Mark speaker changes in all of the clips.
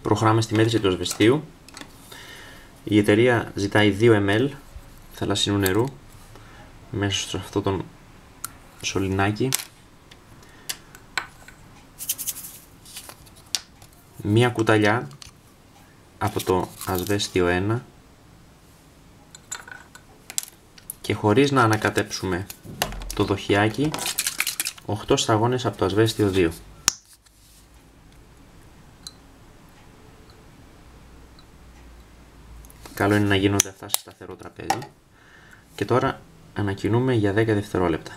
Speaker 1: Προχωράμε στη μέτρηση του ασβεστίου. Η εταιρεία ζητάει 2 ml θαλασσινού νερού μέσα σε αυτό το σωληνάκι. Μία κουταλιά από το ασβέστιο 1 και χωρίς να ανακατέψουμε το δοχιάκι 8 σταγόνες από το ασβέστιο 2. Καλό είναι να γίνονται αυτά σε σταθερό τραπέζι. Και τώρα ανακοινούμε για 10 δευτερόλεπτα.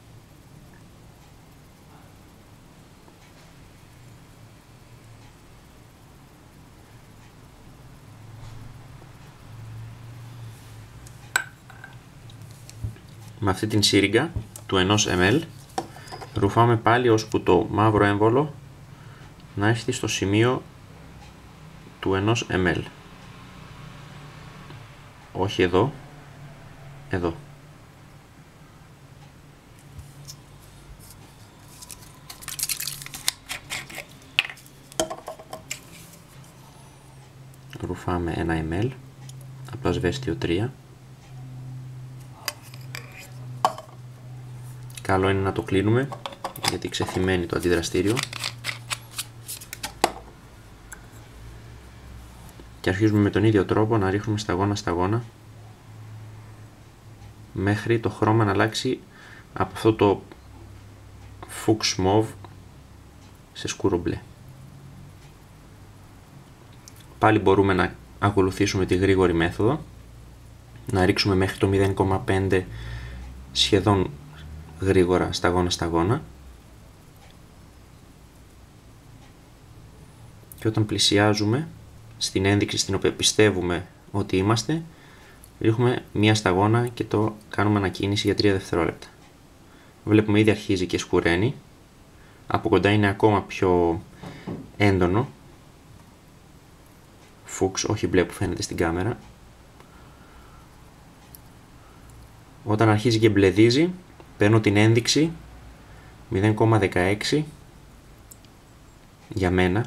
Speaker 1: Με αυτή την σύριγγα του 1 ml ρουφάμε πάλι ώσπου το μαύρο έμβολο να έρθει στο σημείο του 1 ml. Όχι εδώ, εδώ. Ρουφάμε 1 ml από το ασβέστιο 3. Καλό είναι να το κλείνουμε γιατί ξεθυμαίνει το αντιδραστήριο. Και αρχίζουμε με τον ίδιο τρόπο να ρίχνουμε σταγόνα σταγόνα μέχρι το χρώμα να αλλάξει από αυτό το φούξ μοβ σε σκούρο μπλε. Πάλι μπορούμε να ακολουθήσουμε τη γρήγορη μέθοδο, να ρίξουμε μέχρι το 0,5 σχεδόν γρήγορα σταγόνα σταγόνα και όταν πλησιάζουμε στην ένδειξη στην οποία πιστεύουμε ότι είμαστε, ρίχνουμε μία σταγόνα και το κάνουμε ανακίνηση για 3 δευτερόλεπτα. Βλέπουμε ήδη αρχίζει και σκουραίνει, από κοντά είναι ακόμα πιο έντονο, φούξ, όχι μπλε που φαίνεται στην κάμερα. Όταν αρχίζει και μπλεδίζει, παίρνω την ένδειξη 0,16 για μένα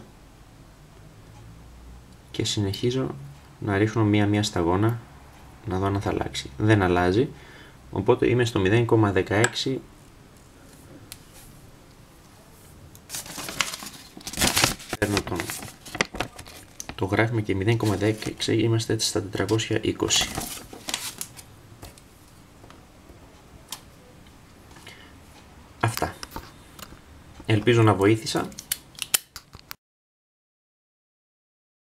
Speaker 1: και συνεχίζω να ρίχνω μία σταγόνα να δω αν θα αλλάξει. Δεν αλλάζει, οπότε είμαι στο 0,16. Παίρνω το γράφημα και 0,16 είμαστε έτσι στα 420. Αυτά. Ελπίζω να βοήθησα.